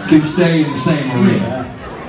can stay in the same arena.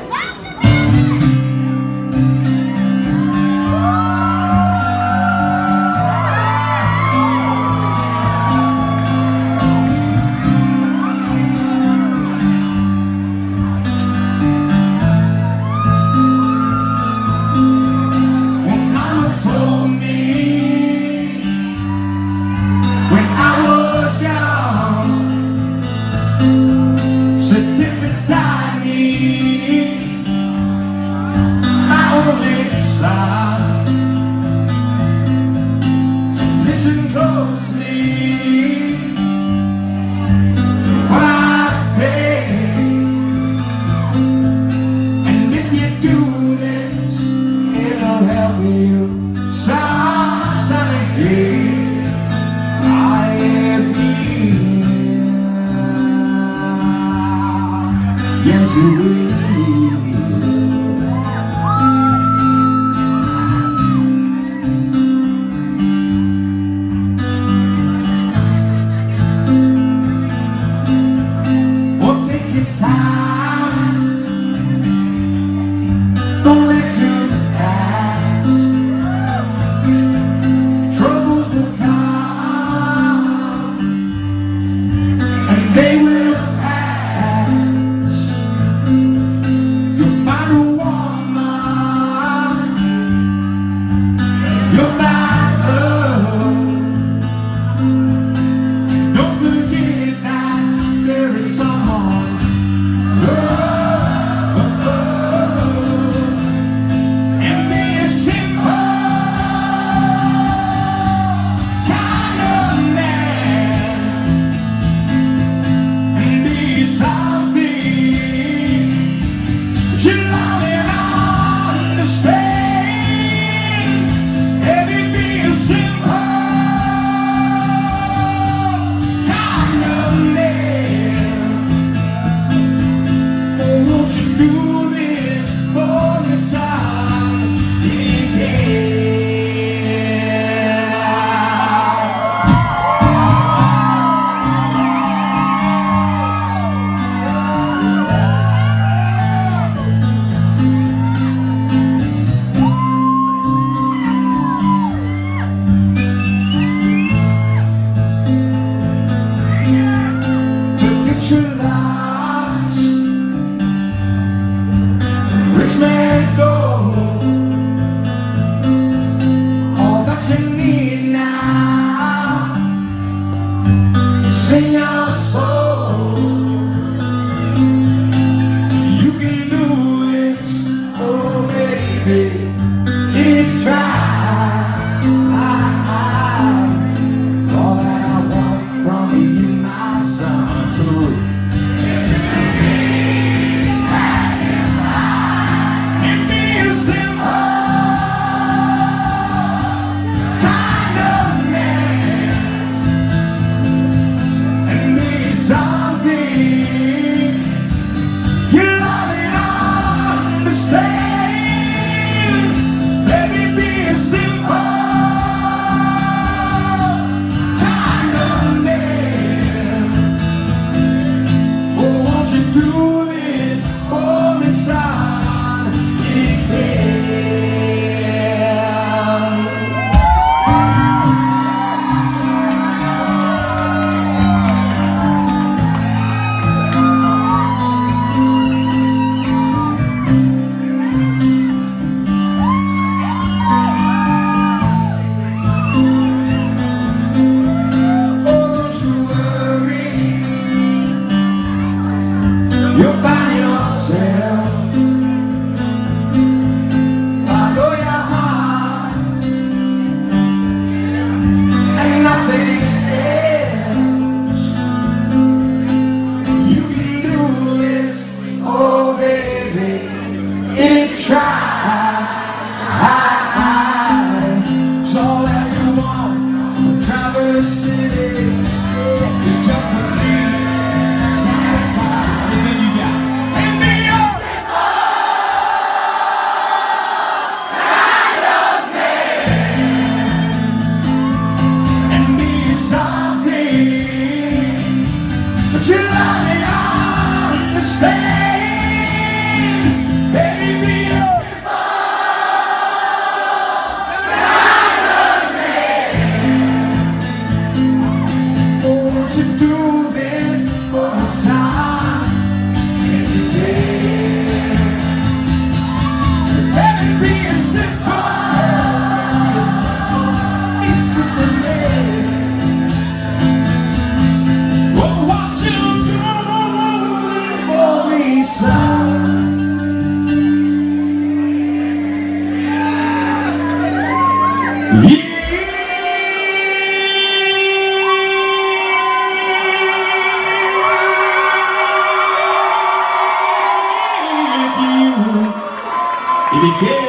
Listen closely what I say, and if you do this, it'll help you sonically. I am here, yes it will. Don't live too fast. Troubles will come, and they will pass. You'll find a woman you'll not love. Don't forget that there is someone. Rich man's gold, all that you need now is in your soul. You can do this, oh baby, if you try. All that I want from you, my son. You'll find yourself, follow your heart, and nothing else. You can do this, oh baby, if you try. It's all that you want from Traverse City. It's just a satisfied. Begin.